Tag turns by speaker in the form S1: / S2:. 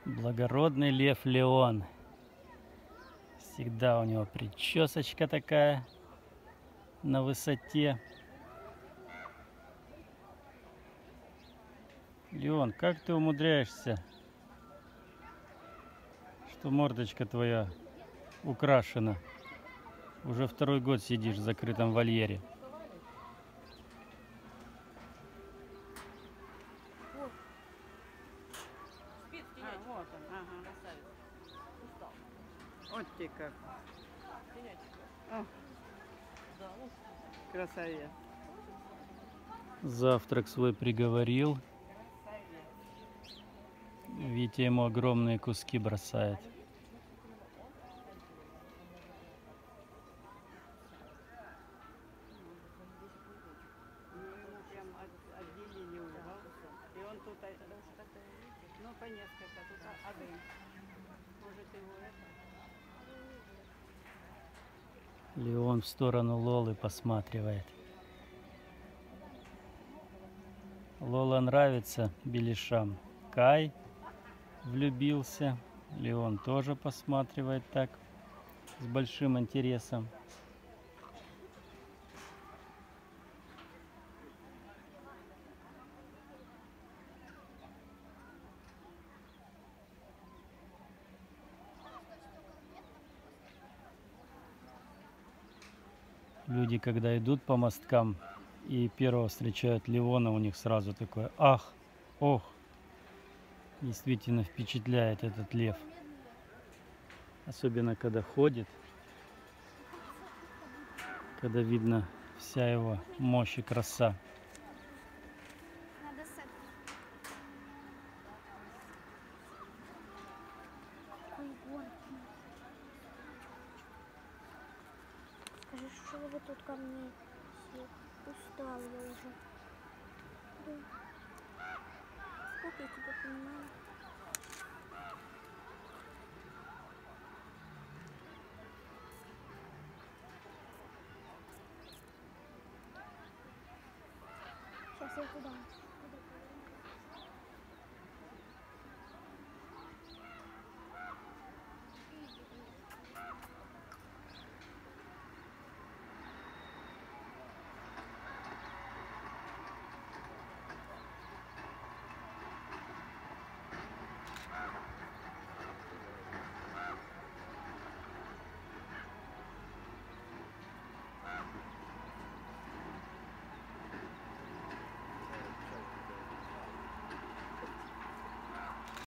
S1: Благородный лев Леон. Всегда у него причесочка такая на высоте. Леон, как ты умудряешься, что мордочка твоя украшена? Уже второй год сидишь в закрытом вольере.
S2: Вот он, ага, красавец. Устал. Вот ты как. О, красавец.
S1: Завтрак свой приговорил. Витя ему огромные куски бросает.
S2: Ему прям отделили угол. И он тут, ну, по несколько, тут один. Может, его это...
S1: Леон в сторону Лолы посматривает. Лола нравится беляшам. Кай влюбился. Леон тоже посматривает так, с большим интересом. Люди, когда идут по мосткам и первого встречают Леона, у них сразу такое «ах», «ох». Действительно впечатляет этот лев. Особенно, когда ходит, когда видно вся его мощь и краса.
S3: Скажи, что вы тут ко мне все? Устал я уже. Да. Как я тебя понимаю? Сейчас я туда.